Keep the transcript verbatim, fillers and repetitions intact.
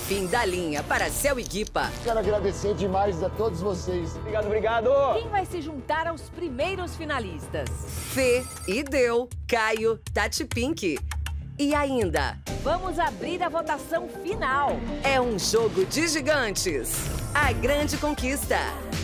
Fim da linha para Céu e Guipa. Quero agradecer demais a todos vocês. Obrigado, obrigado. Quem vai se juntar aos primeiros finalistas? Fê, Ideu, Caio, Tati Pink. E ainda, Vamos abrir a votação final. é um jogo de gigantes. A grande conquista.